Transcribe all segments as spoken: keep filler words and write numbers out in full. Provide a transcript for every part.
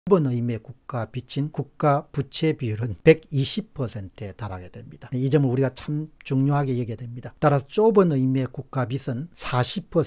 넓은 의미의 국가 빚인 국가 부채 비율은 백이십 퍼센트에 달하게 됩니다. 이 점을 우리가 참 중요하게 여겨야 됩니다. 따라서 좁은 의미의 국가 빚은 사십 퍼센트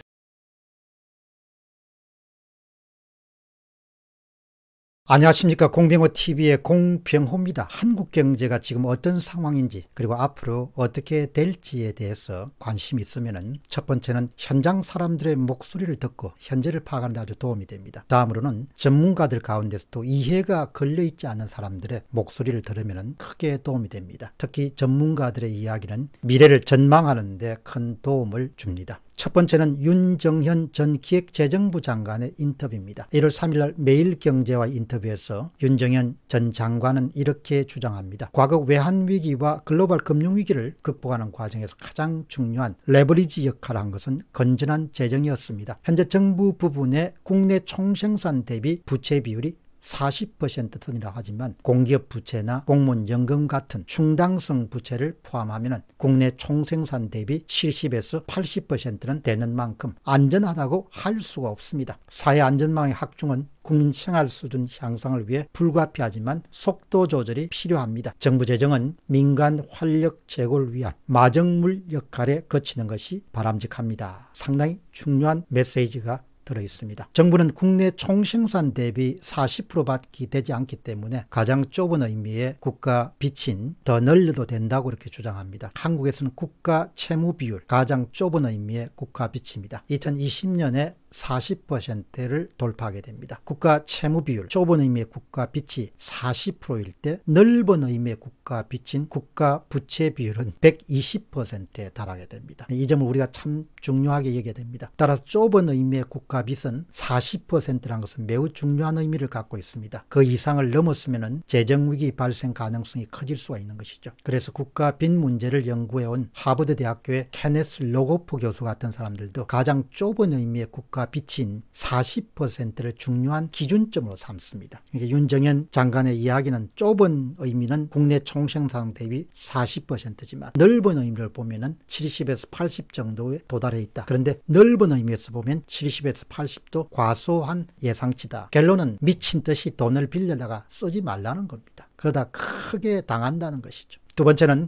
안녕하십니까. 공병호티비의 공병호입니다. 한국 경제가 지금 어떤 상황인지 그리고 앞으로 어떻게 될지에 대해서 관심이 있으면 첫 번째는 현장 사람들의 목소리를 듣고 현재를 파악하는 데 아주 도움이 됩니다. 다음으로는 전문가들 가운데서도 이해가 걸려있지 않은 사람들의 목소리를 들으면 크게 도움이 됩니다. 특히 전문가들의 이야기는 미래를 전망하는 데 큰 도움을 줍니다. 첫 번째는 윤정현 전 기획재정부 장관의 인터뷰입니다. 일월 삼일 날 매일경제와 인터뷰에서 윤정현 전 장관은 이렇게 주장합니다. 과거 외환위기와 글로벌 금융위기를 극복하는 과정에서 가장 중요한 레버리지 역할을 한 것은 건전한 재정이었습니다. 현재 정부 부분의 국내 총생산 대비 부채 비율이 사십 퍼센트 선이라 하지만 공기업 부채나 공무원 연금 같은 충당성 부채를 포함하면 국내 총생산 대비 칠십에서 팔십 퍼센트는 되는 만큼 안전하다고 할 수가 없습니다. 사회 안전망의 확충은 국민 생활 수준 향상을 위해 불가피하지만 속도 조절이 필요합니다. 정부 재정은 민간 활력 제고를 위한 마정물 역할에 거치는 것이 바람직합니다. 상당히 중요한 메시지가 들어있습니다. 정부는 국내 총생산 대비 사십 퍼센트밖에 되지 않기 때문에 가장 좁은 의미의 국가 빚인 더 늘려도 된다고 이렇게 주장합니다. 한국에서는 국가 채무 비율 가장 좁은 의미의 국가 빚입니다. 이천이십 년에 사십 퍼센트를 돌파하게 됩니다. 국가 채무 비율, 좁은 의미의 국가 빚이 사십 퍼센트일 때 넓은 의미의 국가 빚인 국가 부채 비율은 백이십 퍼센트에 달하게 됩니다. 이 점을 우리가 참 중요하게 여겨야 됩니다. 따라서 좁은 의미의 국가 빚은 사십 퍼센트라는 것은 매우 중요한 의미를 갖고 있습니다. 그 이상을 넘었으면 재정위기 발생 가능성이 커질 수가 있는 것이죠. 그래서 국가 빚 문제를 연구해온 하버드 대학교의 케네스 로고프 교수 같은 사람들도 가장 좁은 의미의 국가 빚인 사십 퍼센트를 중요한 기준점으로 삼습니다. 그러니까 윤정현 장관의 이야기는 좁은 의미는 국내 총생산 대비 사십 퍼센트지만 넓은 의미를 보면은 칠십에서 팔십 정도에 도달해 있다. 그런데 넓은 의미에서 보면 칠십에서 팔십도 과소한 예상치다. 결론은 미친 듯이 돈을 빌려다가 쓰지 말라는 겁니다. 그러다 크게 당한다는 것이죠. 두 번째는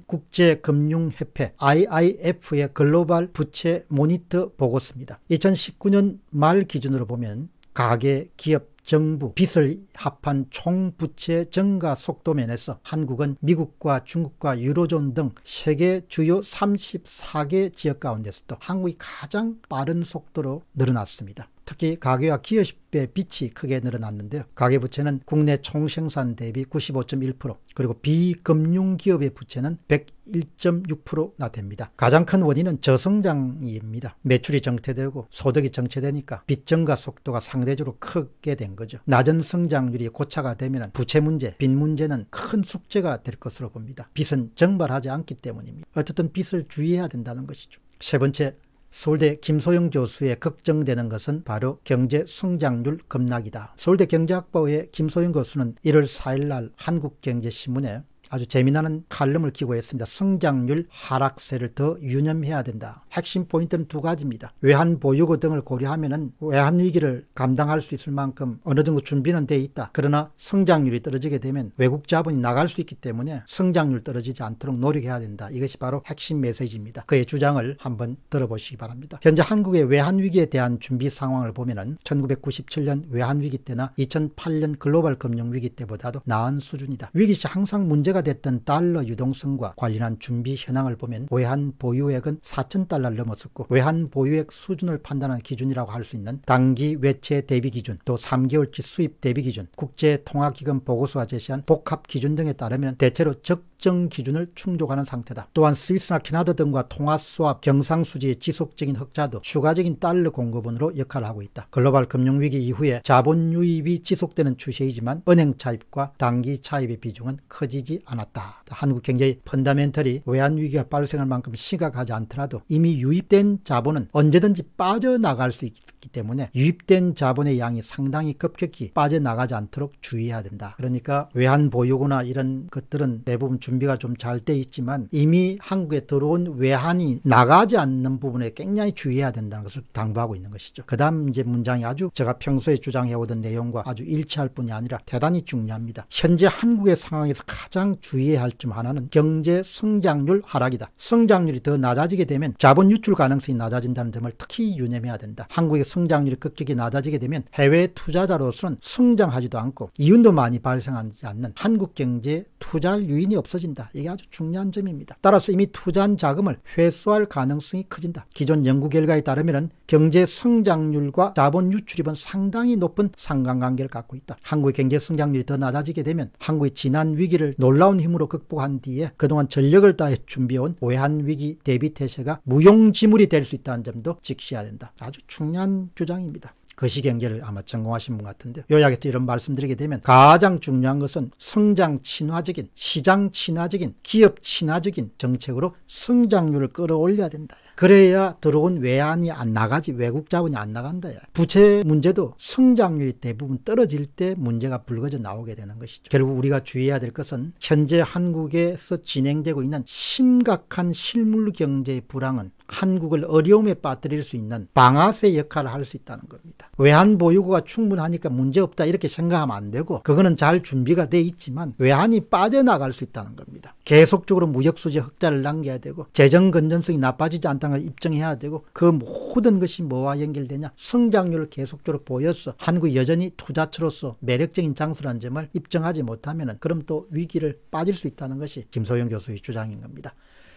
국제금융협회 아이아이에프의 글로벌 부채 모니터 보고서입니다. 이천십구 년 말 기준으로 보면 가계, 기업, 정부, 빚을 합한 총부채 증가 속도 면에서 한국은 미국과 중국과 유로존 등 세계 주요 삼십사 개 지역 가운데서도 한국이 가장 빠른 속도로 늘어났습니다. 특히 가계와 기업의 빚이 크게 늘어났는데요. 가계부채는 국내 총생산 대비 구십오 점 일 퍼센트 그리고 비금융기업의 부채는 백일 점 육 퍼센트나 됩니다. 가장 큰 원인은 저성장입니다. 매출이 정체되고 소득이 정체되니까 빚 증가 속도가 상대적으로 크게 된 거죠. 낮은 성장률이 고차가 되면 부채 문제, 빚 문제는 큰 숙제가 될 것으로 봅니다. 빚은 정발하지 않기 때문입니다. 어쨌든 빚을 주의해야 된다는 것이죠. 세 번째, 서울대 김소영 교수의 걱정되는 것은 바로 경제 성장률 급락이다. 서울대 경제학부의 김소영 교수는 일월 사일 날 한국경제신문에 아주 재미나는 칼럼을 기고했습니다. 성장률 하락세를 더 유념해야 된다. 핵심 포인트는 두 가지입니다. 외환 보유고 등을 고려하면 외환 위기를 감당할 수 있을 만큼 어느 정도 준비는 돼 있다. 그러나 성장률이 떨어지게 되면 외국 자본이 나갈 수 있기 때문에 성장률 떨어지지 않도록 노력해야 된다. 이것이 바로 핵심 메시지입니다. 그의 주장을 한번 들어보시기 바랍니다. 현재 한국의 외환 위기에 대한 준비 상황을 보면 천구백구십칠 년 외환 위기 때나 이천팔 년 글로벌 금융 위기 때보다도 나은 수준이다. 위기 시 항상 문제가 됐던 달러 유동성과 관련한 준비 현황을 보면 외환 보유액은 사천 달러를 넘었었고 외환 보유액 수준을 판단하는 기준이라고 할 수 있는 단기 외채 대비 기준, 또 삼 개월치 수입 대비 기준, 국제통화기금 보고서가 제시한 복합 기준 등에 따르면 대체로 적정 기준을 충족하는 상태다. 또한 스위스나 캐나다 등과 통화 수합 경상수지의 지속적인 흑자도 추가적인 달러 공급원으로 역할을 하고 있다. 글로벌 금융위기 이후에 자본 유입이 지속되는 추세이지만 은행 차입과 단기 차입의 비중은 커지지 않았다. 한국 경제의 펀더멘털이 외환위기가 발생할 만큼 심각하지 않더라도 이미 유입된 자본은 언제든지 빠져나갈 수 있기 때문에 유입된 자본의 양이 상당히 급격히 빠져나가지 않도록 주의해야 된다. 그러니까 외환 보유고나 이런 것들은 대부분 준비가 좀 잘 돼 있지만 이미 한국에 들어온 외환이 나가지 않는 부분에 굉장히 주의해야 된다는 것을 당부하고 있는 것이죠. 그 다음 이제 문장이 아주 제가 평소에 주장해오던 내용과 아주 일치할 뿐이 아니라 대단히 중요합니다. 현재 한국의 상황에서 가장 주의해야 할 점 하나는 경제 성장률 하락이다. 성장률이 더 낮아지게 되면 자본 유출 가능성이 낮아진다는 점을 특히 유념해야 된다. 한국의 성장률이 급격히 낮아지게 되면 해외 투자자로서는 성장하지도 않고 이윤도 많이 발생하지 않는 한국 경제에 투자할 유인이 없어진다. 이게 아주 중요한 점입니다. 따라서 이미 투자한 자금을 회수할 가능성이 커진다. 기존 연구 결과에 따르면 경제 성장률과 자본 유출입은 상당히 높은 상관관계를 갖고 있다. 한국의 경제 성장률이 더 낮아지게 되면 한국의 지난 위기를 놀라운 힘으로 극복한 뒤에 그동안 전력을 다해 준비해온 외환위기 대비태세가 무용지물이 될 수 있다는 점도 직시해야 된다. 아주 중요한 주장입니다. 거시경제를 아마 전공하신 분 같은데 요약해서 이런 말씀드리게 되면 가장 중요한 것은 성장 친화적인, 시장 친화적인, 기업 친화적인 정책으로 성장률을 끌어올려야 된다. 그래야 들어온 외환이 안 나가지, 외국 자본이 안 나간다. 부채 문제도 성장률이 대부분 떨어질 때 문제가 불거져 나오게 되는 것이죠. 결국 우리가 주의해야 될 것은 현재 한국에서 진행되고 있는 심각한 실물 경제의 불황은 한국을 어려움에 빠뜨릴 수 있는 방아쇠 역할을 할 수 있다는 겁니다. 외환 보유고가 충분하니까 문제없다 이렇게 생각하면 안 되고 그거는 잘 준비가 돼 있지만 외환이 빠져나갈 수 있다는 겁니다. 계속적으로 무역수지 흑자를 남겨야 되고 재정 건전성이 나빠지지 않다는 걸 입증해야 되고 그 모든 것이 뭐와 연결되냐? 성장률을 계속적으로 보여서 한국이 여전히 투자처로서 매력적인 장소라는 점을 입증하지 못하면 그럼 또 위기를 빠질 수 있다는 것이 김소영 교수의 주장인 겁니다.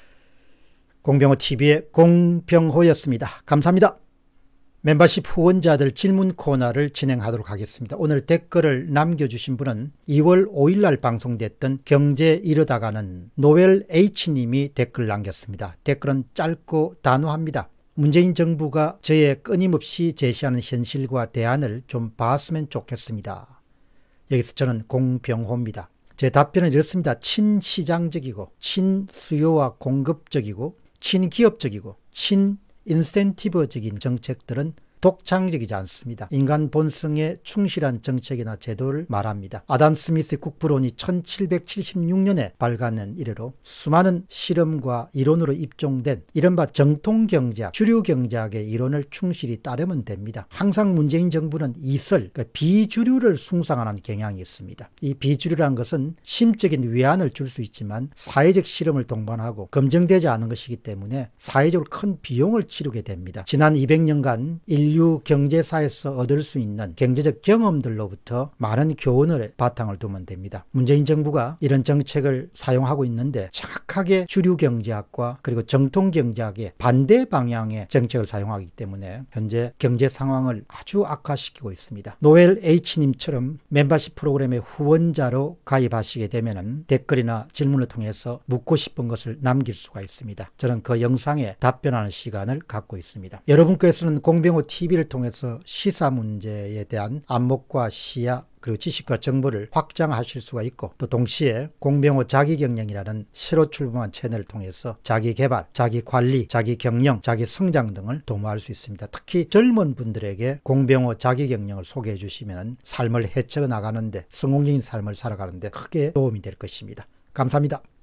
공병호티비의 공병호였습니다. 감사합니다. 멤버십 후원자들 질문 코너를 진행하도록 하겠습니다. 오늘 댓글을 남겨주신 분은 이월 오일날 방송됐던 경제 이러다가는 노엘 H님이 댓글 남겼습니다. 댓글은 짧고 단호합니다. 문재인 정부가 저의 끊임없이 제시하는 현실과 대안을 좀 봤으면 좋겠습니다. 여기서 저는 공병호입니다. 제 답변은 이렇습니다. 친시장적이고 친수요와 공급적이고 친기업적이고 친인센티브적인 정책들은 독창적이지 않습니다. 인간 본성에 충실한 정책이나 제도를 말합니다. 아담 스미스의 국부론이 천칠백칠십육 년에 발간한 이래로 수많은 실험과 이론으로 입종된 이른바 정통경제학, 주류경제학의 이론을 충실히 따르면 됩니다. 항상 문재인 정부는 이설, 그러니까 비주류를 숭상하는 경향이 있습니다. 이 비주류라는 것은 심적인 위안을 줄 수 있지만 사회적 실험을 동반하고 검증되지 않은 것이기 때문에 사회적으로 큰 비용을 치르게 됩니다. 지난 이백 년간 인류 경제사에서 얻을 수 있는 경제적 경험들로부터 많은 교훈을 바탕을 두면 됩니다. 문재인 정부가 이런 정책을 사용하고 있는데 정확하게 주류 경제학과 그리고 정통 경제학의 반대 방향의 정책을 사용하기 때문에 현재 경제 상황을 아주 악화시키고 있습니다. 노엘 H님처럼 멤버십 프로그램의 후원자로 가입하시게 되면 댓글이나 질문을 통해서 묻고 싶은 것을 남길 수가 있습니다. 저는 그 영상에 답변하는 시간을 갖고 있습니다. 여러분께서는 공병호티비를 통해서 시사 문제에 대한 안목과 시야 그리고 지식과 정보를 확장하실 수가 있고 또 동시에 공병호 자기경영이라는 새로 출범한 채널을 통해서 자기개발, 자기관리, 자기경영, 자기성장 등을 도모할 수 있습니다. 특히 젊은 분들에게 공병호 자기경영을 소개해 주시면 삶을 헤쳐 나가는데 성공적인 삶을 살아가는데 크게 도움이 될 것입니다. 감사합니다.